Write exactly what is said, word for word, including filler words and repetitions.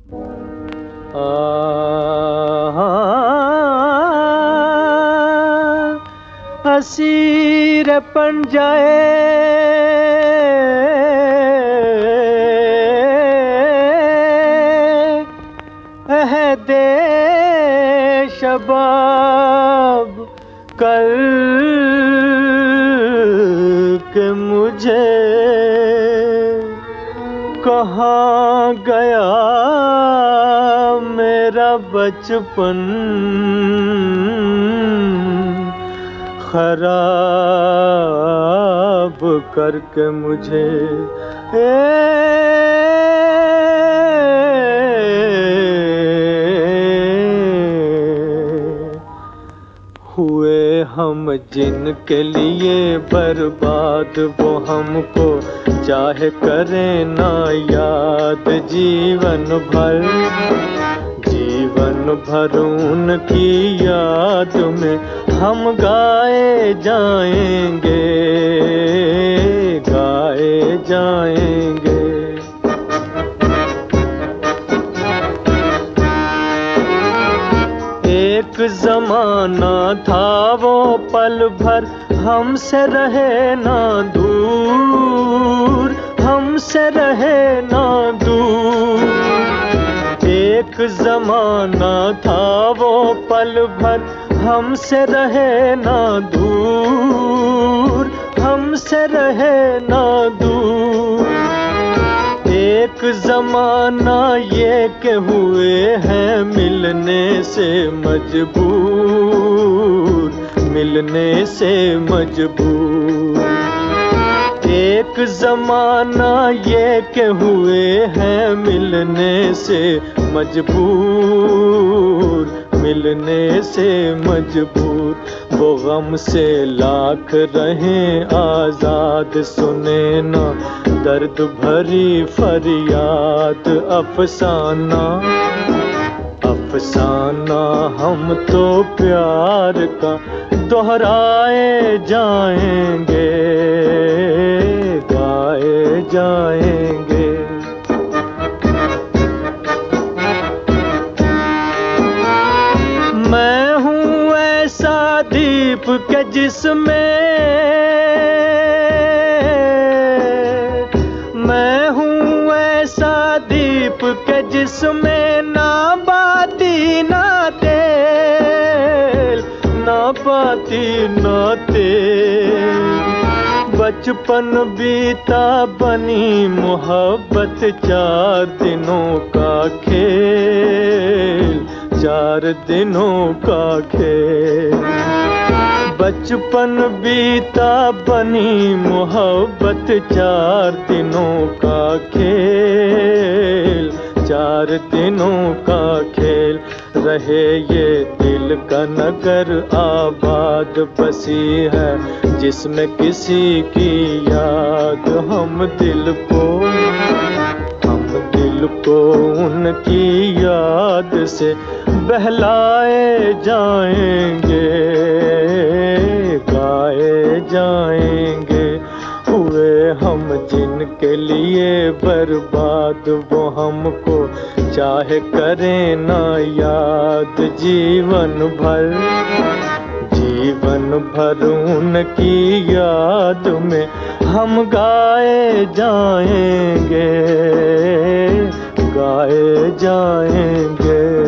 Asir पंजाए अहदे शबाब कर के मुझे कहाँ गया मेरा बचपन खराब करके मुझे। ए हुए हम जिनके लिए बर्बाद, वो हमको चाहे करें ना याद जीवन भर। जीवन भर उनकी याद में हम गाए जाएंगे, गाए जाएंगे। एक जमाना था वो पल भर हमसे रहे ना दूर, हमसे रहे ना दूर। एक जमाना था वो पल भर हमसे रहे ना दूर, हमसे रहे ना दूर। एक जमाना ये के हुए हैं मिलने से मजबूर, मिलने से मजबूर। एक जमाना ये के हुए हैं मिलने से मजबूर, मिलने से मजबूर। वो गम से लाख रहें आजाद, सुने ना दर्द भरी फरियाद। अफसाना अफसाना हम तो प्यार का दोहराए जाएंगे, गाए जाएंगे। मैं हूँ ऐसा दीप के जिसमें, मैं हूँ ऐसा दीप के जिसमें ना बाती ना तेल, ना बाती ना तेल। बचपन बीता बनी मोहब्बत चार दिनों का खेल, चार दिनों का खेल। बचपन बीता बनी मोहब्बत चार दिनों का खेल, चार दिनों का खेल। रहे ये दिल का नगर आबाद, बसी है जिसमें किसी की याद। हम दिल को हम दिल को उनकी याद से बहलाए जाएंगे, गाए जाएंगे। हुए हम जिनके लिए बर्बाद, वो हमको चाहे करें ना याद जीवन भर। जीवन भर उनकी याद में हम गाए जाएंगे, गाए जाएंगे।